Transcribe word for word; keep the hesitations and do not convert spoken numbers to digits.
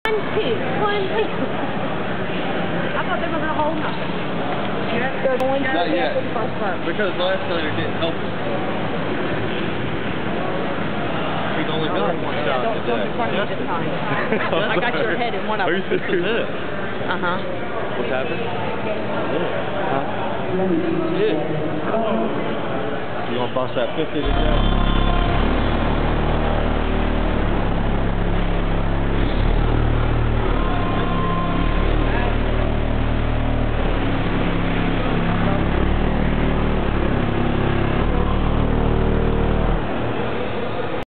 One, two, one, two. I thought they were going to hold nothing. They're going to Not yet. the first part. Because last night it didn't help us. We've only got one Yeah, shot don't, don't today. in front of me this time. I got your head in one of Are them. you serious? Uh-huh. What's happened? Huh? Yeah. You gonna bust that fifty today?